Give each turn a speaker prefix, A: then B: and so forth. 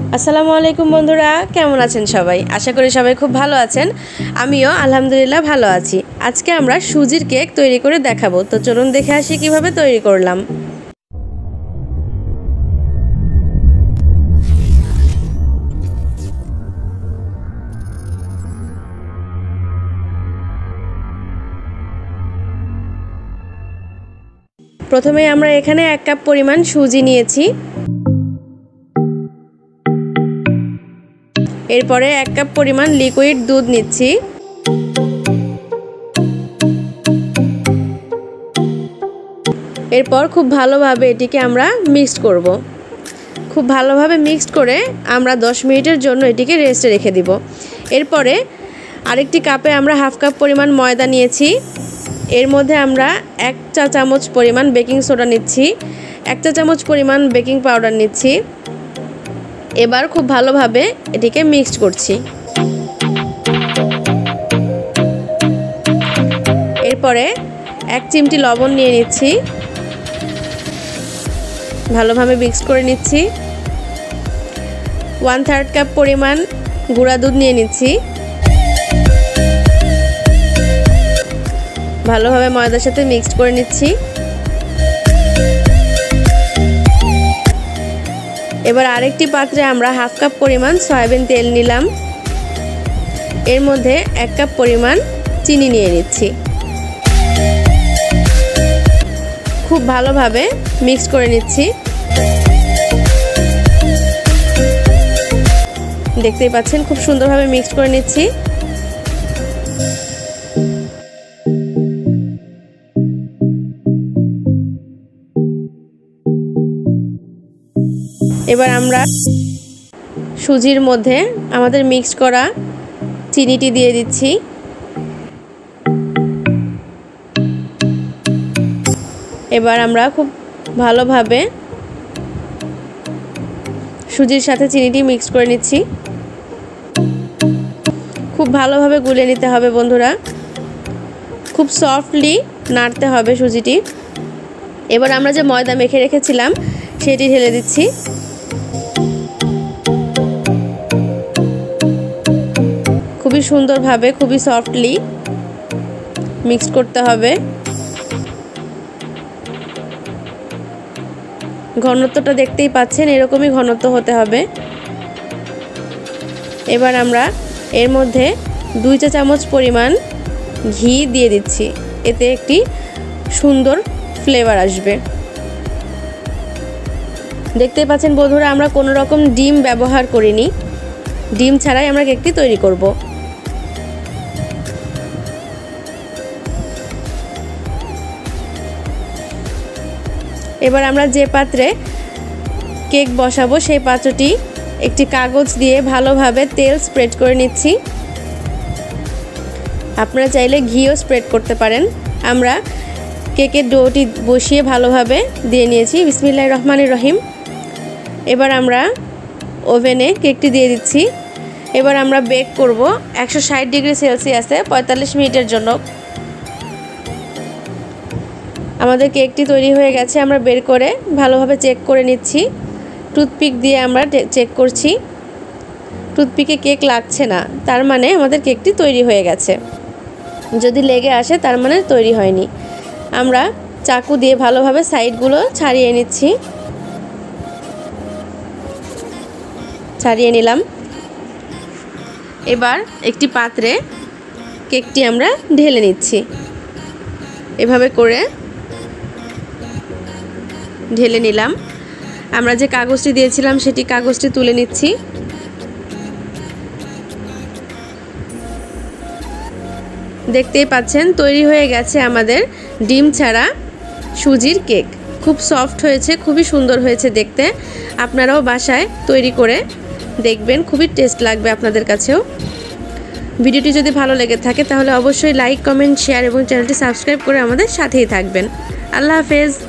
A: আসসালামু আলাইকুম বন্ধুরা, কেমন আছেন সবাই? আশা করি সবাই খুব ভালো আছেন। আমিও আলহামদুলিল্লাহ ভালো আছি। আজকে আমরা সুজির কেক তৈরি করে দেখাবো। তো চলুন দেখে আসি কিভাবে তৈরি করলাম। প্রথমে আমরা এখানে 1 কাপ পরিমাণ সুজি নিয়েছি। এরপরে 1 কাপ পরিমাণ লিকুইড দুধ নিচ্ছি। এরপর খুব ভালোভাবে এটিকে আমরা মিক্সড করব। খুব ভালোভাবে মিক্সড করে আমরা 10 মিনিটের জন্য এটিকে রেস্টে রেখে দিব। এরপরে আরেকটি কাপে আমরা হাফ কাপ পরিমাণ ময়দা নিয়েছি। এর মধ্যে আমরা 1 চা চামচ পরিমাণ বেকিং সোডা নিচ্ছি, 1 চা চামচ পরিমাণ বেকিং পাউডার নিচ্ছি। এবার খুব ভালোভাবে এটিকে মিক্সড করছি। এরপরে 1 চিমটি লবণ নিয়ে নিচ্ছি, ভালোভাবে মিক্স করে নিচ্ছি। 1/3 কাপ পরিমাণ গুঁড়া দুধ নিয়ে নিচ্ছি, ভালোভাবে ময়দার সাথে মিক্সড করে নিচ্ছি। এবার আরেকটি পাত্রে আমরা হাফ কাপ পরিমাণ সয়াবিন তেল নিলাম। এর মধ্যে 1 কাপ পরিমাণ চিনি নিয়ে নিচ্ছি। খুব ভালোভাবে মিক্স করে নিচ্ছি। দেখতেই পাচ্ছেন খুব সুন্দরভাবে মিক্স করে নিচ্ছি। এবার আমরা সুজির মধ্যে আমাদের মিক্স করা চিনিটি দিয়ে দিচ্ছি। এবার আমরা খুব ভালোভাবে সুজির সাথে চিনিটি মিক্স করে নিচ্ছি। খুব ভালোভাবে গুলে নিতে হবে বন্ধুরা, খুব সফটলি নাড়তে হবে সুজিটি। এবার আমরা যে ময়দা মেখে রেখেছিলাম সেটি ঢেলে দিচ্ছি। খুবই সুন্দরভাবে খুবই সফটলি মিক্স করতে হবে। ঘনত্বটা দেখতেই পাচ্ছেন, এরকমই ঘনত্ব হতে হবে। এবার আমরা এর মধ্যে 2 চা চামচ পরিমাণ ঘি দিয়ে দিচ্ছি। এতে একটি সুন্দর ফ্লেভার আসবে। দেখতেই পাচ্ছেন বন্ধুরা, আমরা কোনো রকম ডিম ব্যবহার করিনি, ডিম ছাড়াই আমরা কেকটি তৈরি করব। এবার আমরা যে পাত্রে কেক বসাবো সেই পাত্রটি একটি কাগজ দিয়ে ভালোভাবে তেল স্প্রেড করে নিচ্ছি। আপনারা চাইলে ঘিও স্প্রেড করতে পারেন। আমরা কেকের ডোটি বসিয়ে ভালোভাবে দিয়ে নিয়েছি। বিসমিল্লাহির রহমানির রহিম। এবার আমরা ওভেনে কেকটি দিয়ে দিচ্ছি। এবার আমরা বেক করব 160 ডিগ্রি সেলসিয়াসে 45 মিনিটের জন্য। আমাদের কেকটি তৈরি হয়ে গেছে। আমরা বের করে ভালোভাবে চেক করে নিচ্ছি। টুথপিক দিয়ে আমরা চেক করছি। টুথপিকে কেক লাগছে না, তার মানে আমাদের কেকটি তৈরি হয়ে গেছে। যদি লেগে আসে তার মানে তৈরি হয়নি। আমরা চাকু দিয়ে ভালোভাবে সাইডগুলো ছাড়িয়ে নিচ্ছি। ছাড়িয়ে নিলাম। এবার একটি পাত্রে কেকটি আমরা ঢেলে নিচ্ছি। এভাবে করে ঢেলে নিলাম। আমরা যে কাগজটি দিয়েছিলাম সেটি কাগজটি তুলে নিচ্ছি। দেখতেই পাচ্ছেন তৈরি হয়ে গেছে আমাদের ডিম ছাড়া সুজির কেক। খুব সফট হয়েছে, খুবই সুন্দর হয়েছে দেখতে। আপনারাও বাসায় তৈরি করে দেখবেন, খুবই টেস্ট লাগবে আপনাদের কাছেও। ভিডিওটি যদি ভালো লেগে থাকে তাহলে অবশ্যই লাইক, কমেন্ট, শেয়ার এবং চ্যানেলটি সাবস্ক্রাইব করে আমাদের সাথেই থাকবেন। আল্লাহ হাফেজ।